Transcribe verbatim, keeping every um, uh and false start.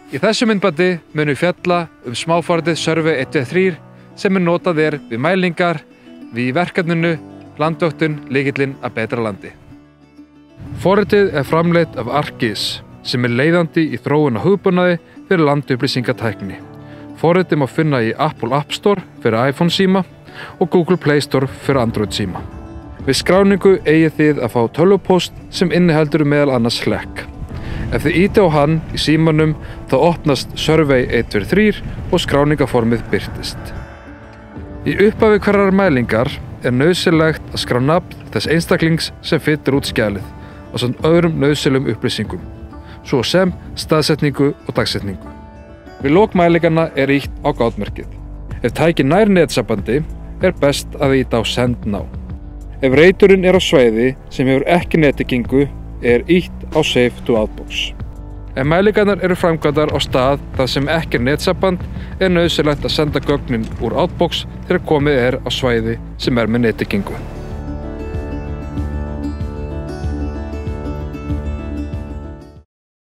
Í þessu myndbandi munum við fjalla um smáforritið Survey eitt tvö þrjú sem er notað er við mælingar við verkefninu Landvöktun lykillinn að betra landi. Forritið er framleitt af ArcGIS sem er leiðandi í þróun á hugbúnaði fyrir landupplýsingatækni. Forritið má finna í Apple App Store fyrir iPhone síma og Google Play Store fyrir Android síma. Við skráningu eigið þið að fá tölvupóst sem inniheldur meðal annars Slack. Ef þið ýtið á hann í símanum þá opnast Survey eitt tvö þrjú og skráningaformið birtist. Í upphafi hverrar mælingar er nauðsynlegt að skrá nafn þess einstaklings sem fyllir út skjalið og samt öðrum nauðsynlegum upplýsingum, svo sem staðsetningu og dagsetningu. Við lok mælinganna er ýtt á gátmerkið. Ef tækið nær netsambandi er best að ýta á Send Now. Ef reiturinn er á svæði sem hefur ekki nettengingu er ýtt á Save to Outbox. Ef mælingarnar eru framkvæmdar á stað þar sem ekki er netsamband er nauðsynlegt að senda gögnin úr Outbox þegar komið er á svæði sem er með nettengingu.